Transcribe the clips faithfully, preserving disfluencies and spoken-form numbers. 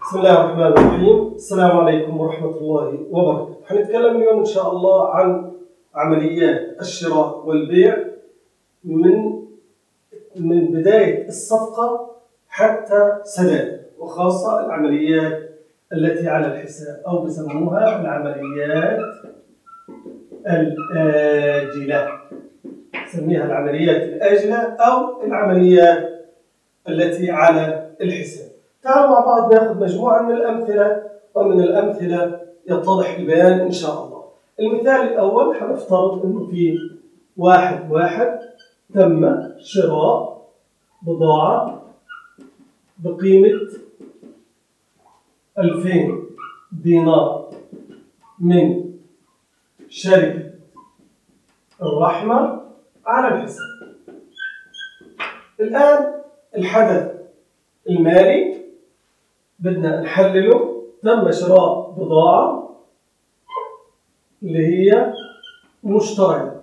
بسم الله الرحمن الرحيم. السلام عليكم ورحمة الله وبركاته. حنتكلم اليوم إن شاء الله عن عمليات الشراء والبيع من من بداية الصفقة حتى سداد، وخاصة العمليات التي على الحساب أو بسموها العمليات الآجلة. نسميها العمليات الآجلة أو العمليات التي على الحساب. تعالوا مع بعض ناخذ مجموعة من الأمثلة، ومن الأمثلة يتضح البيان إن شاء الله. المثال الأول حنفترض إنه في واحد واحد تم شراء بضاعة بقيمة ألفين دينار من شركة الرحمة على الحساب. الآن الحدث المالي بدنا نحلله. تم شراء بضاعة اللي هي مشتريات.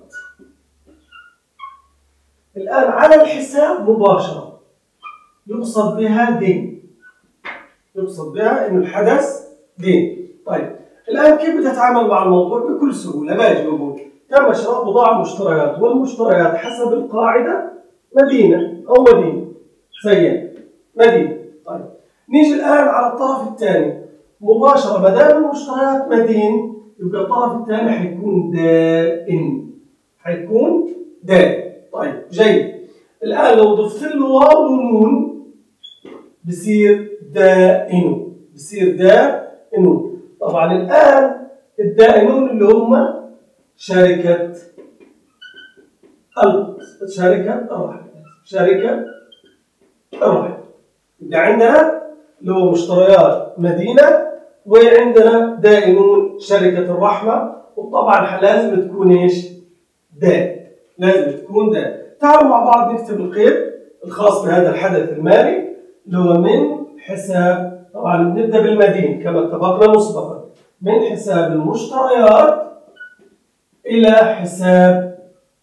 الآن على الحساب مباشرة يقصد بها دين، يقصد بها إنه الحدث دين. طيب الآن كيف بدي أتعامل مع الموضوع؟ بكل سهولة باجي بقول تم شراء بضاعة مشتريات، والمشتريات حسب القاعدة مدينة أو مدينة سيئة مدينة. طيب نيجي الآن على الطرف الثاني مباشرة، ما دام المشتريات مدين يبقى الطرف الثاني حيكون دائن، حيكون دائن. طيب جيد. الآن لو ضفت له واو ونون بصير دائن، بصير دائن. طبعا الآن الدائنون اللي هم شركة شركة الرحمة، شركة الرحمة. يبقى عندنا اللي هو مشتريات مدينة، وعندنا دائنون شركة الرحمة، وطبعا لازم تكون ايش؟ دائن، لازم تكون دائن. تعالوا مع بعض نكتب القيد الخاص بهذا الحدث المالي اللي هو من حساب، طبعا نبدأ بالمدين كما اتفقنا مسبقا، من حساب المشتريات إلى حساب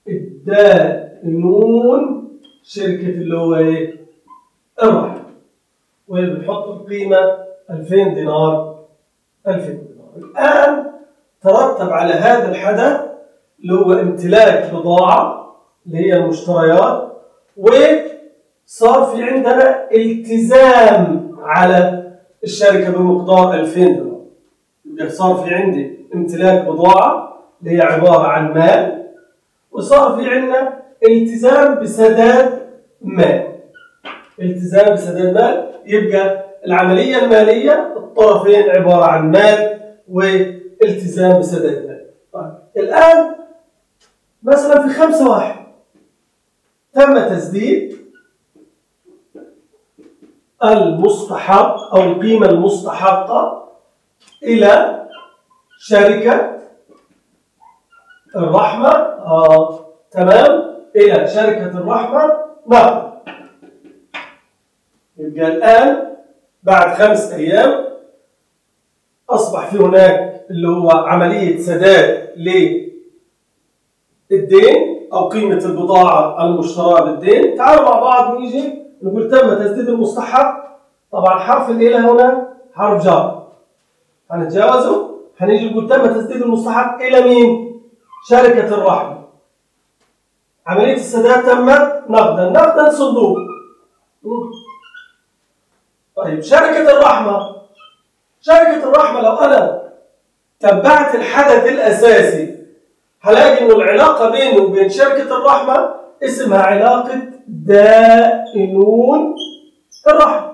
الدائنون شركة اللي هو ايه؟ الرحمة. وبنحط القيمة ألفين دينار، ألفين دينار. الآن ترتب على هذا الحدث اللي هو امتلاك بضاعة اللي هي المشتريات، وصار في عندنا التزام على الشركة بمقدار ألفين دينار. يبقى صار في عندي امتلاك بضاعة اللي هي عبارة عن مال، وصار في عندنا التزام بسداد مال، التزام بسداد مال. يبقى العملية المالية الطرفين عبارة عن مال والتزام بسداد مال. طيب الآن مثلا في خمسة واحد تم تسديد المستحق أو القيمة المستحقة إلى شركة الرحمة. آه تمام، إلى شركة الرحمة نقد. يبقى الآن بعد خمس أيام أصبح في هناك اللي هو عملية سداد للدين أو قيمة البضاعة المشتراه بالدين. تعالوا مع بعض نيجي نقول تم تسديد المستحق. طبعا حرف الإله هنا حرف جر، هنتجاوزه. هنيجي نقول تم تسديد المستحق إلى مين؟ شركة الرحمة. عملية السداد تمت نقدا، نقدا صندوق. طيب شركة الرحمة، شركة الرحمة لو أنا تبعت الحدث الأساسي هلاقي إنه العلاقة بينه وبين شركة الرحمة اسمها علاقة دائنون الرحمة،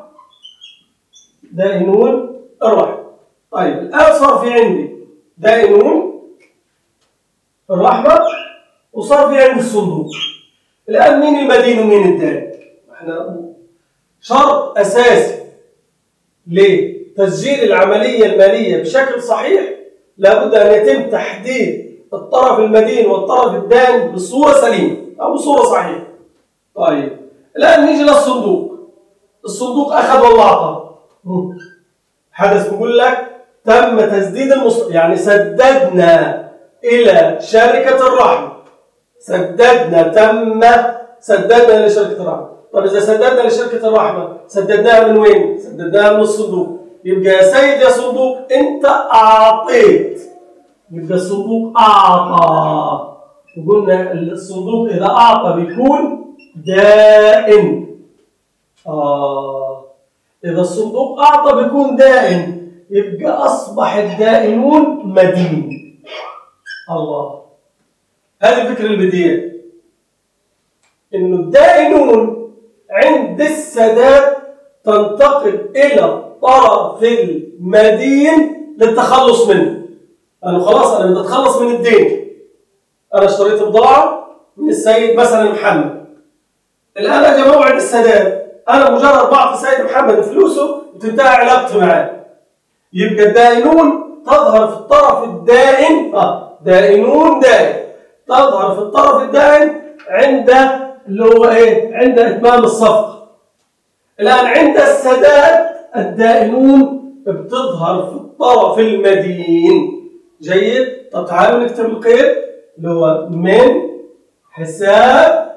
دائنون الرحمة. طيب الآن صار في عندي دائنون الرحمة وصار في عندي الصندوق. الآن مين المدين ومين الدائن؟ احنا شرط أساسي لتسجيل العملية المالية بشكل صحيح لابد أن يتم تحديد الطرف المدين والطرف الدائن بصورة سليمة أو بصورة صحيحة. طيب الآن نيجي للصندوق. الصندوق أخذ ولا أعطى؟ حدث بيقول لك تم تسديد المص... يعني سددنا إلى شركة الرحمة، سددنا تم سددنا لشركة الرحمة. طب إذا سددنا لشركة الرحمة سددناها من وين؟ سددناها من الصندوق. يبقى يا سيد يا صندوق أنت أعطيت، يبقى الصندوق أعطى، وقلنا الصندوق إذا أعطى بيكون دائم. آه إذا الصندوق أعطى بيكون دائم، يبقى أصبح الدائنون مدين. الله، هذه الفكرة البديهية، إنه الدائنون عند السداد تنتقل إلى الطرف المدين للتخلص منه. أنا خلاص أنا بدي أتخلص من الدين، أنا اشتريت بضاعة من السيد مثلا محمد، الآن أجى موعد السداد، أنا مجرد بعطي السيد محمد فلوسه وتنتهي علاقتي معاه، يبقى الدائنون تظهر في الطرف الدائن، آه دائنون دائن تظهر في الطرف الدائن عند اللي هو إيه؟ عند إتمام الصفقة. الآن عند السداد الدائنون بتظهر في الطرف المدين. جيد؟ طب تعالوا نكتب القيد اللي هو من حساب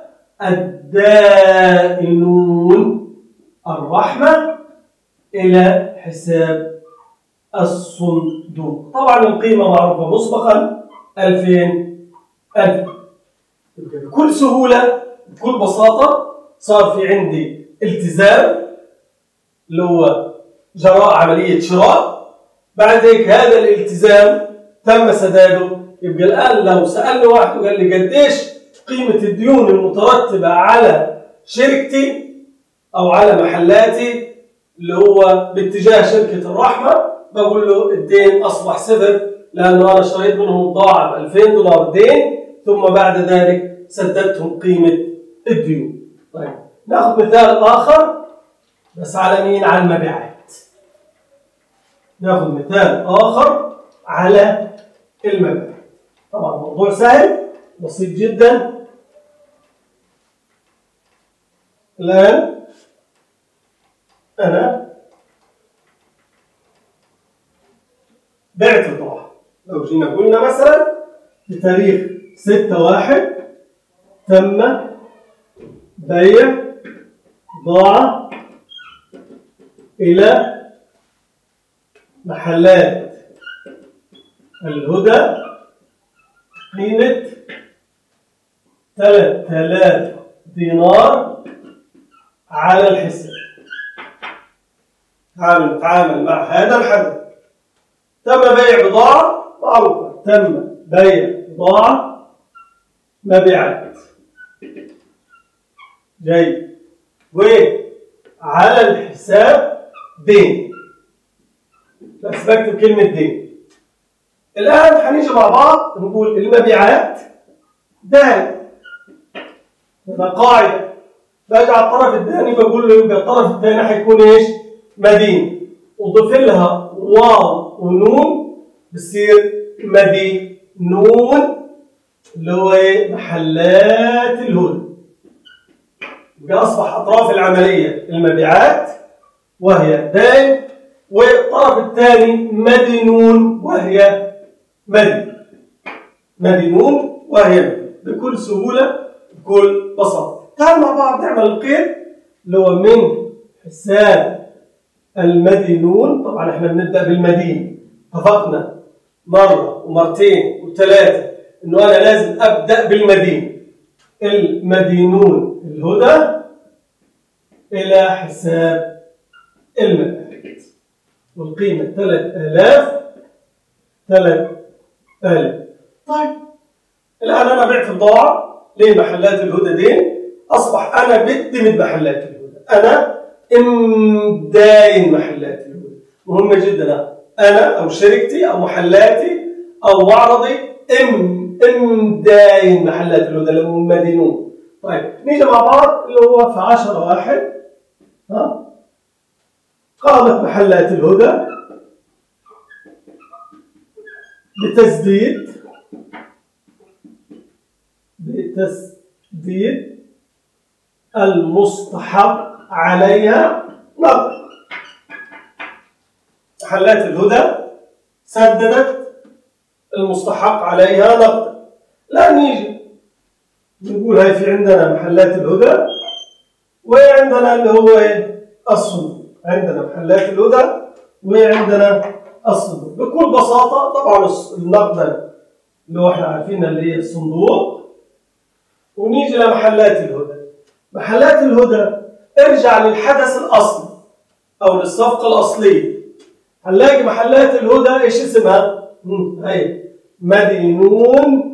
الدائنون الرحمة إلى حساب الصندوق. طبعا القيمة معروفة مسبقا ألفين ألف. بكل سهولة بكل بساطة صار في عندي التزام اللي هو جراء عملية شراء، بعد ذلك هذا الالتزام تم سداده. يبقى الآن لو سألني واحد وقال لي قديش قيمة الديون المترتبة على شركتي أو على محلاتي اللي هو باتجاه شركة الرحمة، بقول له الدين أصبح صفر، لأنه أنا اشتريت منهم بضاعة ب ألفين دولار دين، ثم بعد ذلك سددتهم قيمة الديون. طيب ناخذ مثال آخر بس على مين؟ على المبيعات. ناخذ مثال آخر على المبيعات. طبعا الموضوع سهل بسيط جدا. الآن أنا بعت بضاعة، لو جينا قلنا مثلا بتاريخ ستة واحد تم بيع بضاعة إلى محلات الهدى قيمة ثلاثة آلاف دينار على الحساب. تعالوا نتعامل مع هذا الحدث. تم بيع بضاعة معروفة، تم بيع بضاعة مبيعات. جيد. وعلى الحساب دين، بس بكتب كلمة دين. الآن هنيجي مع بعض نقول المبيعات دائن، هذا قاعدة. باجي على الطرف الثاني بقول له يبقى الطرف الثاني حيكون ايش؟ مدين، وضيف لها واو ونون بصير مدينون اللي هو ايه؟ محلات الهدى. يبقى اصبح اطراف العملية المبيعات وهي دائن، والطرف الثاني مدينون وهي مدين. مدينون وهي مدين بكل سهولة بكل بساطة. تعالوا مع بعض نعمل القيد اللي هو من حساب المدينون. طبعا احنا بنبدأ بالمدين، اتفقنا مرة ومرتين وثلاثة انه انا لازم ابدأ بالمدين. المدينون الهدى الى حساب المبيعات، والقيمة ثلاثة آلاف ثلاثة آلاف. طيب الآن أنا بعت بضاعة لمحلات الهدى دين، أصبح أنا بدي من محلات الهدى، أنا إمداين محلات الهدى. مهمة جدا، أنا أو شركتي أو محلاتي أو معرضي إم إمداين محلات الهدى اللي هم مدينون. طيب نيجي مع بعض اللي هو في عشرة واحد ها قامت محلات الهدى بتسديد بتسديد المستحق عليها نقد. محلات الهدى سددت المستحق عليها نقد. لا نيجي نقول هاي في عندنا محلات الهدى وعندنا اللي هو الصندوق. عندنا محلات الهدى وعندنا الصندوق. بكل بساطة طبعا النقد اللي هو احنا عارفينها اللي هي الصندوق. ونيجي لمحلات الهدى. محلات الهدى ارجع للحدث الأصلي أو للصفقة الأصلية. هنلاقي محلات الهدى ايش اسمها؟ هي مدينون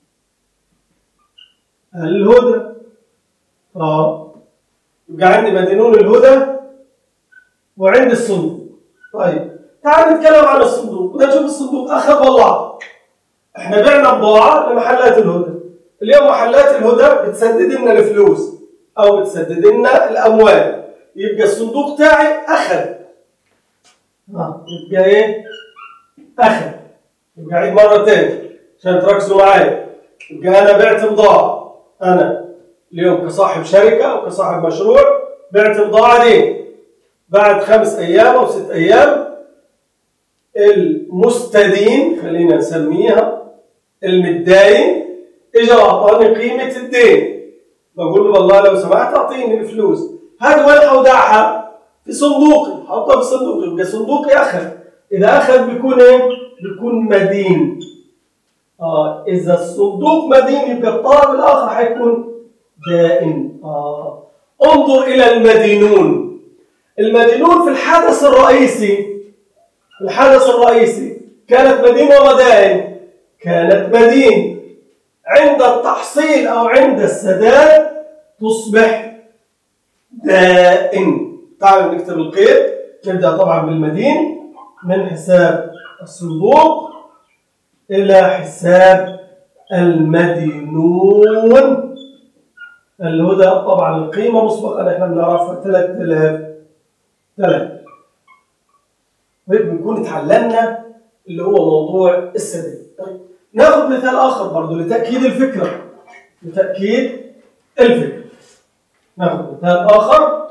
الهدى. اه يبقى عندي مدينون الهدى وعندي الصندوق. طيب تعال نتكلم عن الصندوق. بدنا نشوف الصندوق اخذ ولا عطى. احنا بعنا بضاعه لمحلات الهدى. اليوم محلات الهدى بتسدد لنا الفلوس او بتسدد لنا الاموال. يبقى الصندوق تاعي اخذ. اه يبقى ايه؟ اخذ. يبقى عيد مره ثانيه عشان تركزوا معايا. يبقى انا بعت بضاعه. انا اليوم كصاحب شركه او كصاحب مشروع بعت بضاعه دي. بعد خمس ايام او ست ايام المستدين خلينا نسميها المتداين اجى واعطاني قيمه الدين. بقول له والله لو سمحت اعطيني الفلوس. هذا وين حودعها؟ في صندوقي. حطها في صندوقي. يبقى صندوقي اخذ. اذا اخذ بيكون ايه؟ بيكون مدين. اه اذا الصندوق مدين يبقى الطرف الاخر حيكون دائن. اه انظر الى المدينون. المدينون في الحدث الرئيسي الحدث الرئيسي كانت مدين ولا دائن؟ كانت مدين. عند التحصيل او عند السداد تصبح دائن. تعالوا نكتب القيد. نبدا طبعا بالمدين من حساب الصندوق الى حساب المدينون الهدى. طبعا القيمه مسبقا احنا بنعرفها ثلاثة آلاف. ثلاثة. طيب بنكون اتعلمنا اللي هو موضوع السداد. طيب ناخذ مثال اخر برضه لتاكيد الفكره. لتاكيد الفكره ناخذ مثال اخر.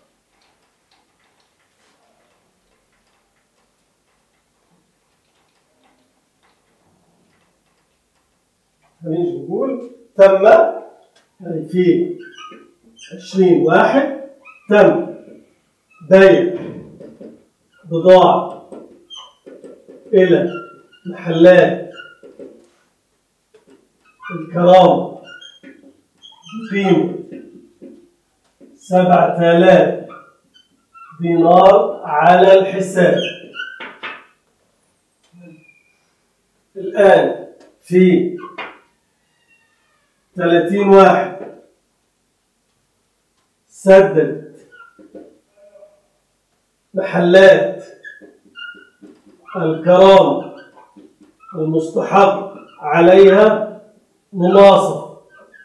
هنيجي نقول تم في عشرين واحد تم بيع بضاعة إلى محلات الكرامة بقيمة سبعة آلاف دينار على الحساب. الآن في ثلاثين واحد سدد محلات الكرامة المستحق عليها مناصفة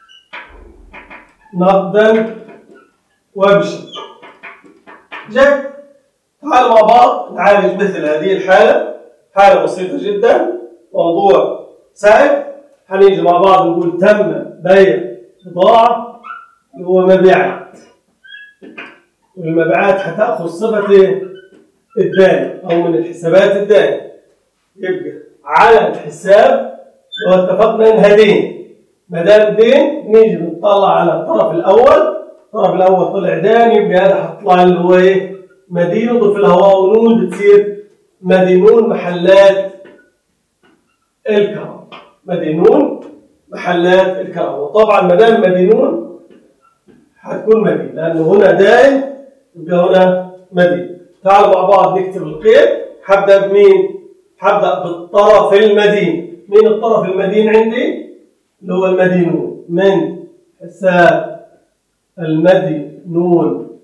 نقدا وبشر. جاي تعالوا مع بعض نعالج مثل هذه الحالة. حالة بسيطة جدا، موضوع سهل. هنيجي مع بعض نقول تم بيع بضاعة اللي هو مبيعات. والمبيعات هتاخذ صفة الدائن او من الحسابات الدائن. يبقى على الحساب لو اتفقنا انها دين. ما دام دين نيجي نطلع على الطرف الاول. الطرف الاول طلع دين يبقى هذا هتطلع اللي هو ايه؟ مدين. نضيف لها واو ونون بتصير مدينون محلات الكرامة. مدينون محلات الكرامة. وطبعا ما دام مدينون هتكون مدين لانه هنا دائن يبقى هنا مدين. تعالوا مع بعض نكتب القيد. هبدا بمين؟ هبدا بالطرف المدين. مين الطرف المدين عندي؟ اللي هو المدينون. من حساب المدينون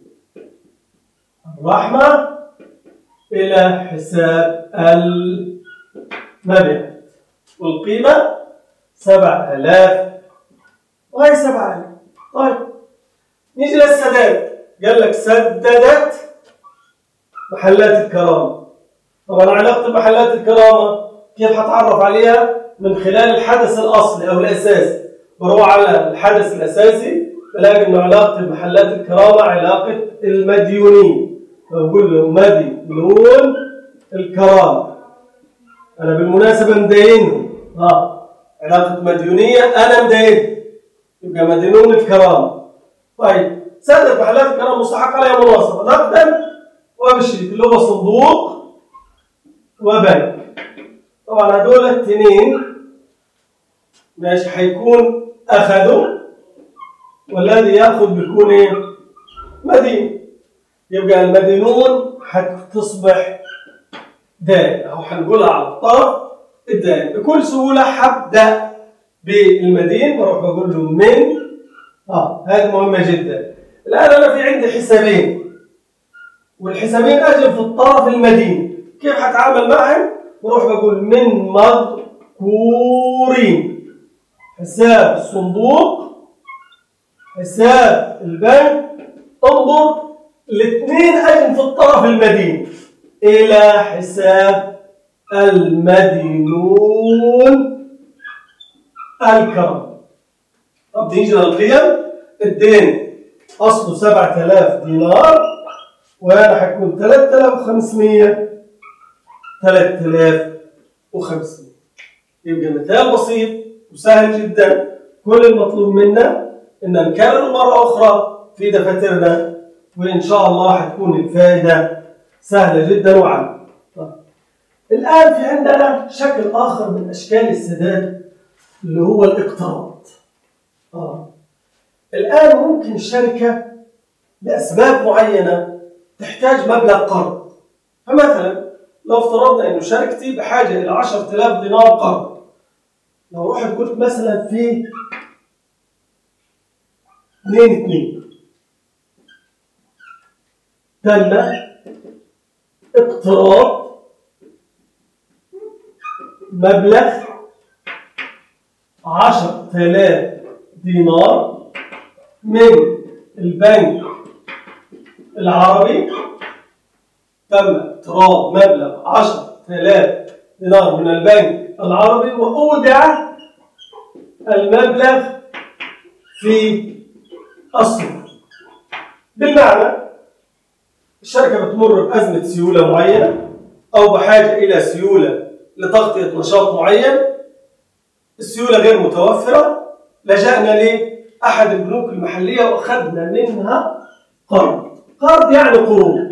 الرحمة إلى حساب المبيعات. والقيمة سبعة آلاف وهي سبعة آلاف. طيب نيجي للسداد. قال لك سددت محلات الكرامة. طبعا علاقة محلات الكرامة كيف هتعرف عليها؟ من خلال الحدث الأصلي أو الأساسي. بروح على الحدث الأساسي بلاقي إنه علاقة محلات الكرامة علاقة المديونين. فبقول له مدينون الكرامة. أنا بالمناسبة مدينهم. ها علاقة مديونية أنا مدين. يبقى مدينون الكرامة. طيب سدد محلات الكرامة مستحق عليها مناصفة نقدا وبشريك اللي هو صندوق وبنك. طبعا هدول الاثنين ماشي حيكون أخذوا، والذي يأخذ بيكون إيه؟ مدين. يبقى المدينون حتصبح دائن، أو حنقولها على الطرف الدائن. بكل سهولة حبدأ بالمدين، بروح بقول له من آه هذه مهمة جدا. الآن أنا في عندي حسابين، والحسابين أجل في الطرف المدين. كيف حتعامل معهم؟ بروح بقول من مذكورين. حساب الصندوق، حساب البنك، انظر الاثنين أجل في الطرف المدين إلى حساب المدينون الكرام. طب نيجي للقيم. الدين أصله سبعة آلاف دينار، وهذا حيكون ثلاثة آلاف وخمسمائة. ثلاثة آلاف وخمسمائة. يبقى مثال بسيط وسهل جدا. كل المطلوب منا ان نكرر مره اخرى في دفاترنا، وان شاء الله حتكون الفائده سهله جدا وعامه. الان في عندنا شكل اخر من اشكال السداد اللي هو الاقتراض. اه الان ممكن الشركه لاسباب معينه تحتاج مبلغ قرض. فمثلا لو افترضنا انه شركتي بحاجه الى عشرة آلاف دينار قرض، لو رحت قلت مثلا في اثنين اثنين تم اقتراض مبلغ عشرة آلاف دينار من البنك العربي. تم اقتراض مبلغ عشرة آلاف دينار من البنك العربي، وأودع المبلغ في الصندوق. بالمعنى الشركة بتمر بأزمة سيولة معينة، أو بحاجة إلى سيولة لتغطية نشاط معين. السيولة غير متوفرة، لجأنا لأحد البنوك المحلية وأخذنا منها قرض. قرض يعني قروض.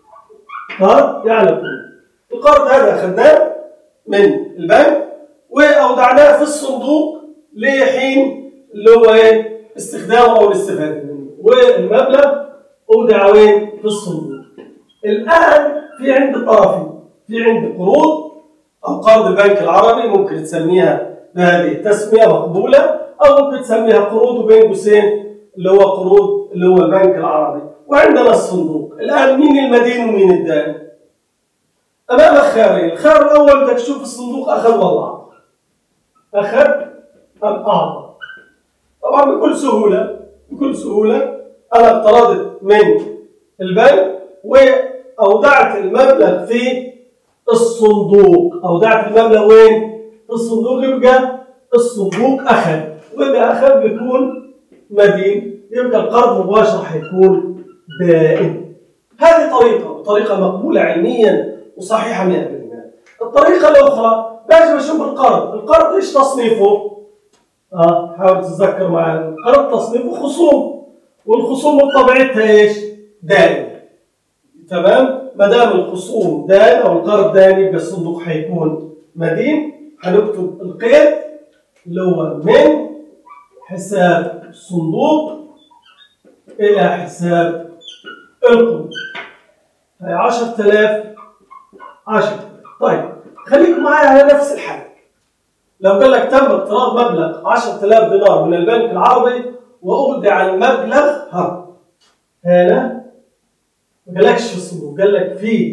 قرض يعني قروض. القرض هذا أخذناه من البنك وأودعناه في الصندوق لحين اللي هو إيه؟ استخدامه أو الاستفادة منه، والمبلغ أودع وين؟ في الصندوق. الآن في عندي طرفين، في عندي قروض أو قرض البنك العربي، ممكن تسميها بهذه التسمية مقبولة، أو ممكن تسميها قروض وبين قوسين اللي هو قروض اللي هو البنك العربي. وعندنا الصندوق. الآن مين المدين ومين الدائن؟ أمامك خيارين. الخيار الأول بدك تشوف الصندوق أخذ ولا أعطى. أخذ أم أعطى؟ طبعا بكل سهولة بكل سهولة أنا اقترضت من البنك وأودعت المبلغ في الصندوق. أودعت المبلغ وين؟ في الصندوق. يبقى الصندوق أخذ، وإذا أخذ بيكون مدين، يبقى القرض مباشر حيكون دائم. هذه طريقة، وطريقة مقبولة علميا وصحيحة مئة بالمئة. الطريقة الأخرى باجي بشوف القرض. القرض إيش تصنيفه؟ آه حاول تتذكر معي. القرض تصنيفه خصوم، والخصوم بطبيعتها إيش؟ دائم. تمام؟ ما دام الخصوم دائم أو القرض دائم، يبقى الصندوق حيكون مدين. هنكتب القيد اللي هو من حساب الصندوق إلى حساب القروض. هي عشرة آلاف عشرة. طيب خليك معي على نفس الحال. لو قال لك تم اقتراض مبلغ عشرة آلاف دينار من البنك العربي وأودع المبلغ ها هنا، ما قالكش في الصندوق، قال لك في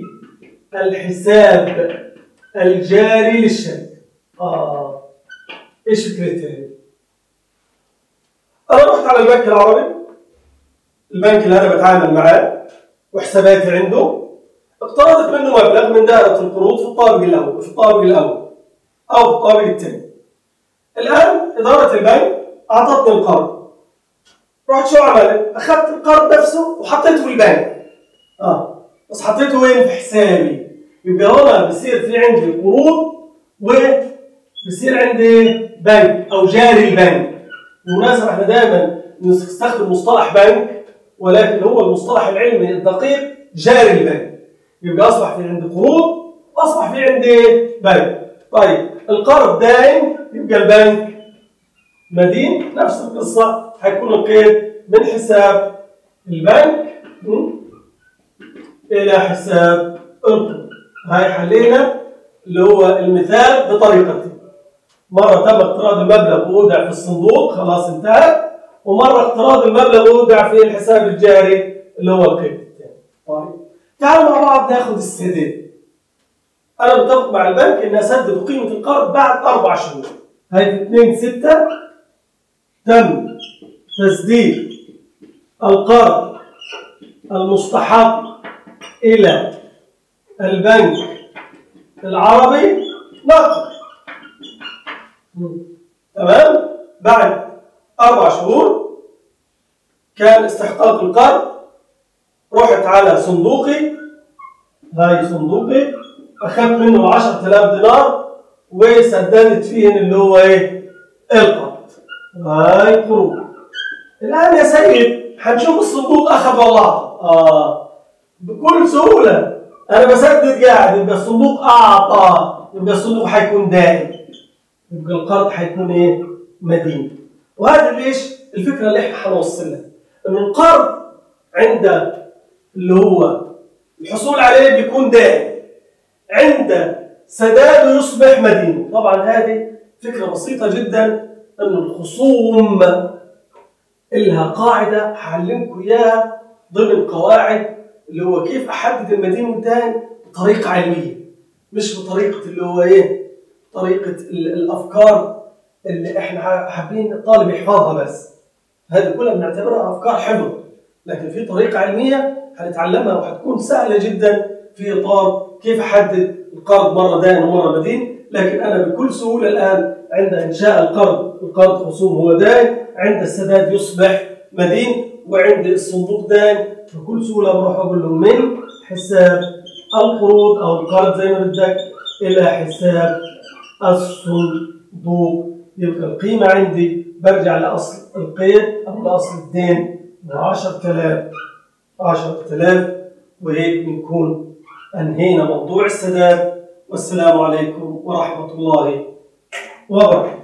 الحساب الجاري للشركة. آه إيش فكرتها؟ أنا رحت على البنك العربي، البنك اللي أنا بتعامل معاه وحساباتي عنده، اقترضت منه مبلغ من دائرة القروض في الطابق الأول في الطابق الأول أو في الطابق الثاني. الآن إدارة البنك أعطتني القرض. رحت شو عملت؟ أخذت القرض نفسه وحطيته في البنك. آه بس حطيته وين؟ في حسابي. يبقى هنا بصير في عندي قروض وبصير عندي بنك أو جاري البنك. بالمناسبة احنا دائما نستخدم مصطلح بنك، ولكن هو المصطلح العلمي الدقيق جاري البنك. يبقى أصبح في عندي قروض أصبح في عندي بنك. طيب القرض دائم يبقى البنك مدين، نفس القصة حيكون القيد من حساب البنك إلى حساب القرض. هاي حلينا اللي هو المثال بطريقتين. مرة تم اقتراض المبلغ وودع في الصندوق خلاص انتهى، ومرة اقتراض المبلغ وودع في الحساب الجاري اللي هو القيد الثاني. طيب تعالوا مع بعض ناخذ السداد. أنا متفق مع البنك إني أسدد قيمة القرض بعد أربع شهور. هاي في اثنين ستة تم تسديد القرض المستحق إلى البنك العربي نقد. تمام؟ بعد أربع شهور كان استحقاق القرض، رحت على صندوقي، هاي صندوقي، أخذت منه عشرة آلاف دينار وسددت فيهن اللي هو إيه؟ القرض. هاي قروض. الآن يا سيد حنشوف الصندوق أخذ ولا أعطى. آه بكل سهولة أنا بسدد قاعد، يبقى الصندوق أعطى، يبقى الصندوق حيكون دائم، يبقى القرض حيكون إيه؟ مدين. وهذا ليش؟ الفكرة اللي إحنا حنوصلها إنه القرض عند اللي هو الحصول عليه بيكون دائم، عند سداده يصبح مدين. طبعا هذه فكرة بسيطة جدا، إنه الخصوم إلها قاعدة حعلمكم إياها ضمن قواعد اللي هو كيف أحدد المدين والدائن بطريقة علمية، مش بطريقة اللي هو إيه؟ طريقة الأفكار اللي إحنا حابين الطالب يحفظها بس. هذه كلها بنعتبرها أفكار حفظ، لكن في طريقة علمية هنتعلمها وحتكون سهلة جدا في إطار كيف أحدد القرض مرة دائن ومرة مدين. لكن أنا بكل سهولة الآن عند إنشاء القرض، القرض خصوم هو دائن، عند السداد يصبح مدين، وعند الصندوق دائن. بكل سهولة بروح أقول له من حساب القروض أو القرض زي ما بدك إلى حساب الصندوق. يبقى القيمة عندي برجع لأصل القيد أو لأصل الدين عشرة آلاف عشرة آلاف. وهيك بنكون أنهينا موضوع السداد. والسلام عليكم ورحمة الله وبركاته.